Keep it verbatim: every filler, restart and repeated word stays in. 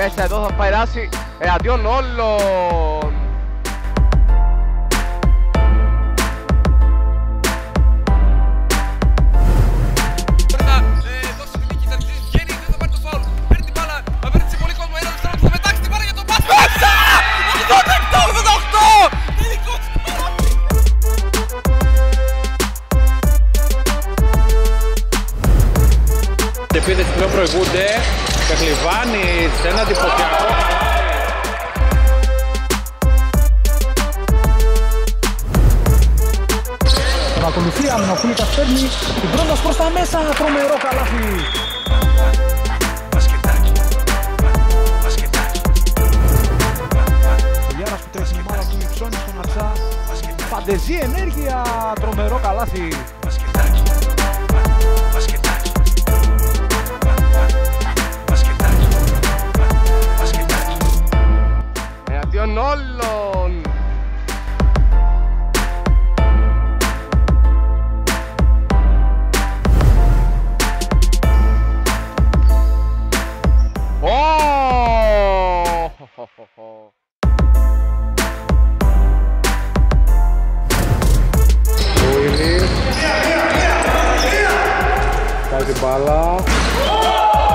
Μέσα εδώ θα περάσει εναντίον όλων. Οι επίδες πλέον προηγούνται, Πεχλιβάνη σε ένα εντυπωσιακό. Τον ακολουθεί, Αμινοκούλικας παίρνει την πρόταση προς τα μέσα, τρομερό καλάθι. Ο Γιάρας που τρέχει η μάνα του υψώνει στον Ατσά. Φαντεζή ενέργεια, τρομερό καλάθι. Εναντίον όλων. Πάει την μπάλα.